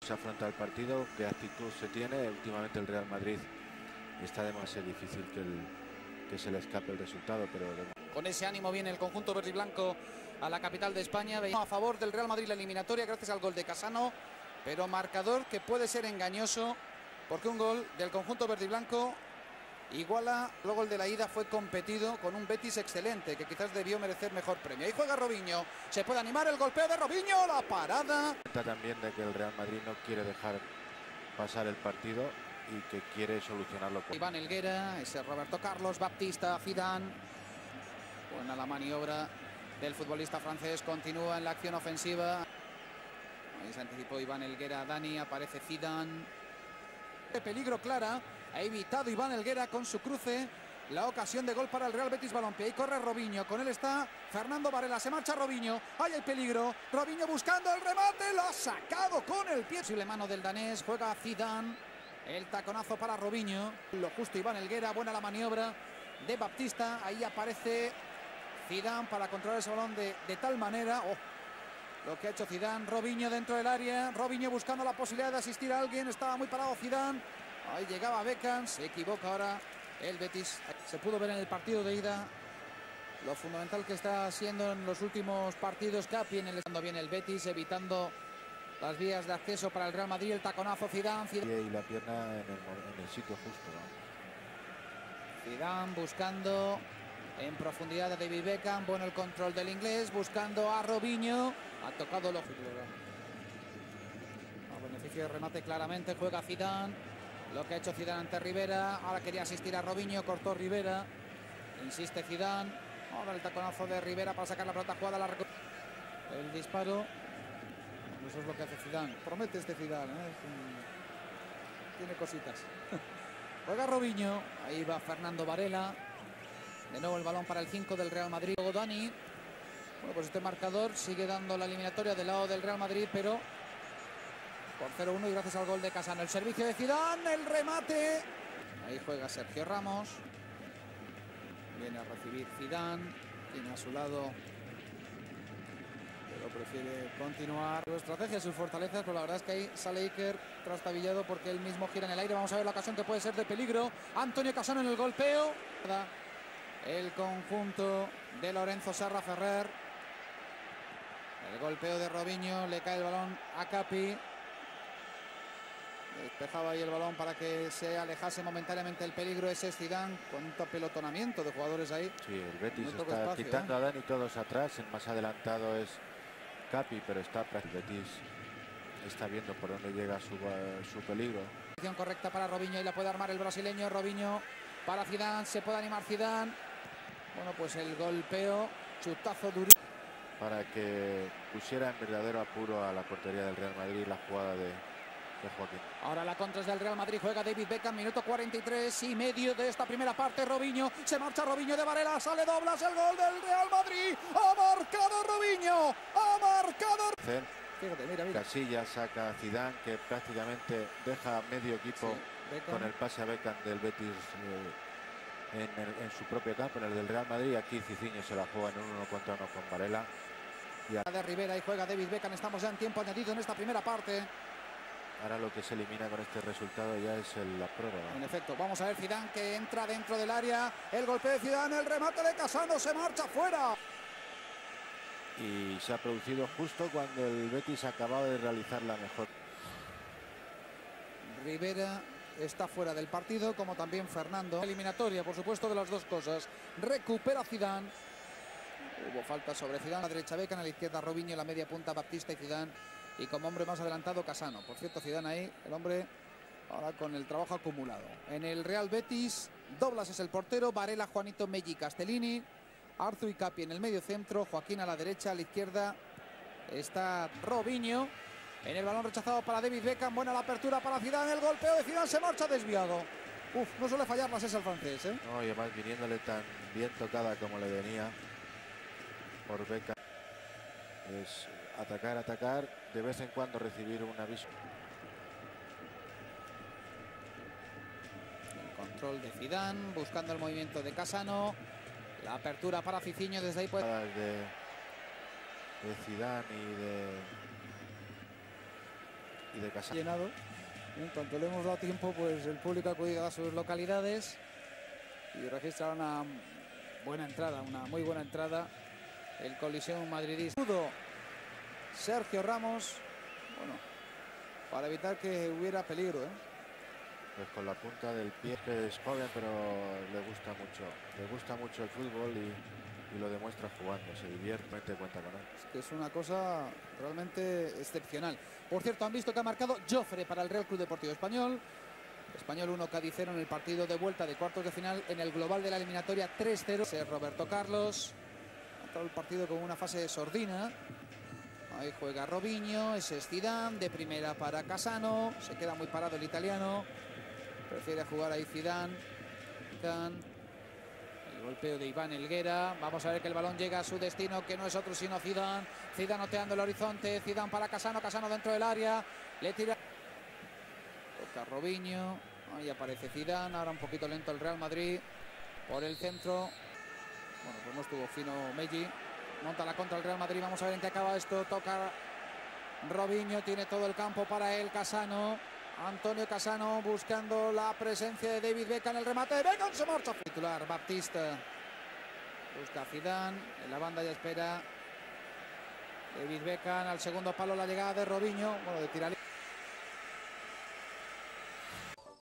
Se afronta el partido, qué actitud se tiene. Últimamente el Real Madrid está demasiado difícil que se le escape el resultado, pero con ese ánimo viene el conjunto verde y blanco a la capital de España. Veíamos a favor del Real Madrid la eliminatoria gracias al gol de Cassano, pero marcador que puede ser engañoso porque un gol del conjunto verde y blanco iguala. Luego el de la ida fue competido con un Betis excelente que quizás debió merecer mejor premio. Ahí juega Robinho, se puede animar el golpeo de Robinho, la parada. También de que el Real Madrid no quiere dejar pasar el partido y que quiere solucionarlo. Iván Helguera, ese Roberto Carlos, Baptista, Zidane. Buena la maniobra del futbolista francés, continúa en la acción ofensiva. Ahí se anticipó Iván Helguera, Dani, aparece Zidane. De peligro clara, ha evitado Iván Helguera con su cruce la ocasión de gol para el Real Betis Balompié. Ahí corre Robinho, con él está Fernando Varela, se marcha Robinho, ahí hay peligro, Robinho buscando el remate, lo ha sacado con el pie. Posible mano del danés, juega Zidane, el taconazo para Robinho, lo justo Iván Helguera, buena la maniobra de Baptista, ahí aparece Zidane para controlar ese balón de tal manera, lo que ha hecho Zidane. Robinho dentro del área, Robinho buscando la posibilidad de asistir a alguien, estaba muy parado Zidane, ahí llegaba Beckham, se equivoca ahora el Betis. Se pudo ver en el partido de ida lo fundamental que está haciendo en los últimos partidos Capi, estando bien el Betis, evitando las vías de acceso para el Real Madrid. El taconazo Zidane. Y la pierna en el sitio justo, ¿no? Zidane buscando en profundidad a David Beckham. Bueno el control del inglés, buscando a Robinho. Ha tocado lógico. A beneficio de remate claramente, juega Zidane. Lo que ha hecho Zidane ante Rivera. Ahora quería asistir a Robinho, cortó Rivera. Insiste Zidane. Ahora el taconazo de Rivera para sacar la pelota jugada. El disparo. Eso es lo que hace Zidane. Promete este Zidane, ¿eh? Tiene cositas. Juega Robinho. Ahí va Fernando Varela. De nuevo el balón para el 5 del Real Madrid. Luego Dani. Bueno, pues este marcador sigue dando la eliminatoria del lado del Real Madrid, pero por 0-1 y gracias al gol de Cassano. El servicio de Zidane, el remate. Ahí juega Sergio Ramos. Viene a recibir Zidane. Tiene a su lado, pero prefiere continuar. Su estrategia, sus fortalezas, pero la verdad es que ahí sale Iker trastabillado porque él mismo gira en el aire. Vamos a ver la ocasión que puede ser de peligro. Antonio Cassano en el golpeo. El conjunto de Lorenzo Serra Ferrer. El golpeo de Robinho, le cae el balón a Capi. Despejaba ahí el balón para que se alejase momentáneamente el peligro. Ese es Zidane, cuánto apelotonamiento de jugadores ahí. Sí, el Betis no está espacio, quitando a Dani todos atrás. El más adelantado es Capi, pero el Betis está viendo por dónde llega su peligro. Posición correcta para Robinho y la puede armar el brasileño. Robinho para Zidane, se puede animar Zidane. Bueno, pues el golpeo, chutazo durísimo. Para que pusiera en verdadero apuro a la portería del Real Madrid la jugada de Joaquín. Ahora la contra es del Real Madrid, juega David Beckham, minuto 43 y medio de esta primera parte. Robinho, se marcha Robinho de Varela, sale doblas, el gol del Real Madrid. Ha marcado Robinho, ha marcado. Fíjate, mira. Casillas saca a Zidane, que prácticamente deja medio equipo con el pase a Beckham del Betis en su propio campo, en el del Real Madrid. Aquí Cicinho se la juega en un 1 contra 1 con Varela. De Rivera y juega David Beckham. Estamos ya en tiempo añadido en esta primera parte. Ahora lo que se elimina con este resultado ya es la prórroga. En efecto, vamos a ver Zidane que entra dentro del área. El golpe de Zidane, el remate de Cassano, se marcha fuera. Y se ha producido justo cuando el Betis acababa de realizar la mejor. Rivera está fuera del partido, como también Fernando. Eliminatoria, por supuesto, de las dos cosas. Recupera Zidane. Hubo falta sobre Zidane. A la derecha Beckham, a la izquierda Robinho, en la media punta Baptista y Zidane. Y como hombre más adelantado Cassano. Por cierto, Zidane ahí, el hombre ahora con el trabajo acumulado. En el Real Betis, Doblas es el portero, Varela, Juanito, Melli, Castellini, Arzu y Capi en el medio centro, Joaquín a la derecha, a la izquierda está Robinho. En el balón rechazado para David Beckham, buena la apertura para Zidane, el golpeo de Zidane, se marcha desviado. No suele fallar las al francés, ¿eh? No, y además viniéndole tan bien tocada como le venía por Beckham. Es atacar, de vez en cuando recibir un aviso. El control de Zidane, buscando el movimiento de Cassano. La apertura para Cicinho, desde ahí puede... De Zidane y de Casano. Llenado. En cuanto le hemos dado tiempo, pues el público ha acudido a sus localidades y registra una buena entrada, una muy buena entrada. El Coliseum madridista. Sergio Ramos, bueno, para evitar que hubiera peligro, Pues con la punta del pie, que es joven, pero le gusta mucho el fútbol y lo demuestra jugando, se divierte, cuenta con él. Es que es una cosa realmente excepcional. Por cierto, han visto que ha marcado Jofre para el Real Club Deportivo Español. Español 1, Cádiz 0 en el partido de vuelta de cuartos de final en el global de la eliminatoria 3-0. Es Roberto Carlos. Ha entrado el partido con una fase sordina. Ahí juega Robinho, ese es Zidane, de primera para Casano. Se queda muy parado el italiano. Prefiere jugar ahí Zidane. El golpeo de Iván Helguera. Vamos a ver que el balón llega a su destino, que no es otro sino Zidane. Zidane oteando el horizonte. Zidane para Casano. Casano dentro del área. Le tira. Toca Robinho. Ahí aparece Zidane. Ahora un poquito lento el Real Madrid. Por el centro. Bueno, pues no estuvo fino Meggi. Monta la contra el Real Madrid. Vamos a ver en qué acaba esto. Toca Robinho. Tiene todo el campo para él. Casano. Antonio Casano buscando la presencia de David Beckham. El remate. Beckham se marcha. Titular Baptista. Busca a Zidane. En la banda ya espera David Beckham. Al segundo palo la llegada de Robinho. Bueno, de tirar.